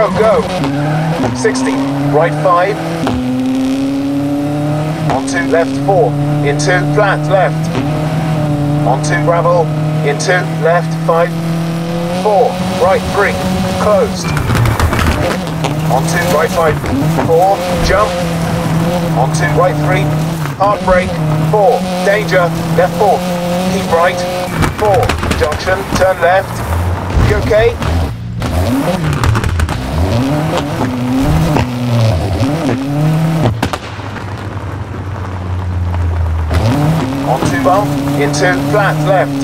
go, go. 60, right 5. Onto left 4, into flat left. Onto gravel, into left 5. 4, right 3, closed. Onto right 5, 4, jump. Onto right 3, hard brake. 4, danger, left 4, keep right. 4, junction, turn left. You okay? Onto bump, into flat left.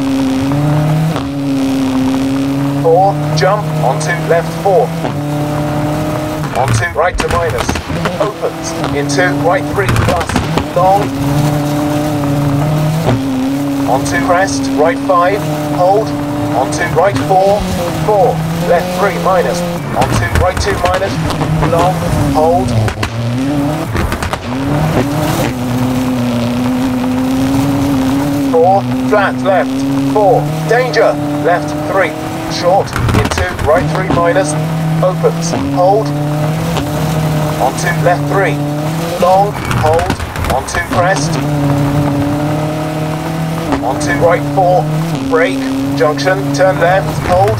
4, jump, onto left 4. Onto right to minus, opens, into right 3 plus, long. Onto crest, right 5, hold. Onto right 4, 4, left 3 minus. Onto right 2 minus, long, hold. Flat left, 4, danger, left 3, short, into right 3 minus, opens, hold, onto left 3, long, hold, onto crest, onto right 4, brake, junction, turn left, hold,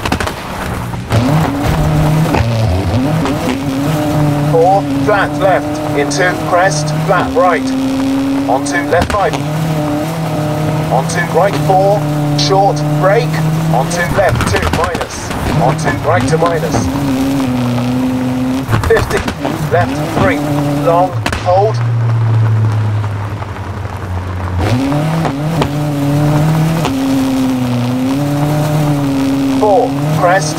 4, flat left, into crest, flat right, onto left 5, onto right 4, short, brake, onto left 2 minus, onto right to minus, 50, left 3, long, hold, 4, crest,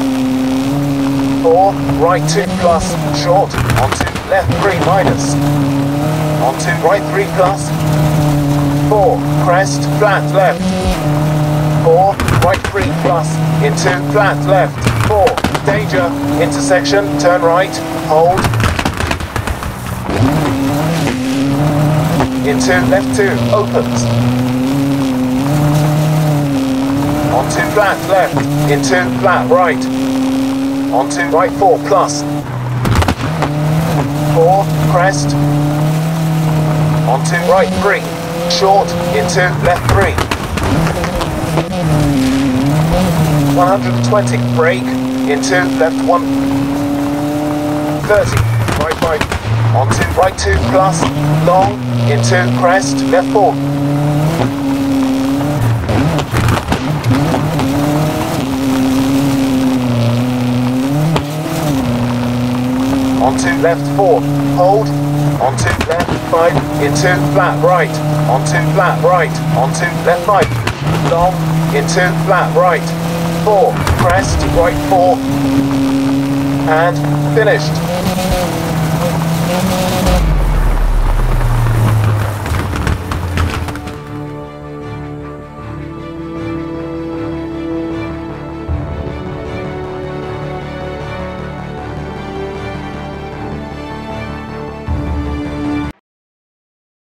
4, right 2 plus, short, onto left 3 minus, onto right 3 plus, 4, crest, flat left. 4, right 3 plus, into flat left. 4, danger, intersection, turn right, hold. Into left 2, opens. Onto flat left, into flat right. Onto right 4 plus. 4, crest. Onto right 3. Short, into left 3. 120, brake, into left 1. 30, right 5. Onto right 2 plus, long, into crest, left 4. Onto left 4, hold. Onto left 5, into flat right, onto flat right, onto left 5, long, into flat right, 4, crest, right 4, and finished.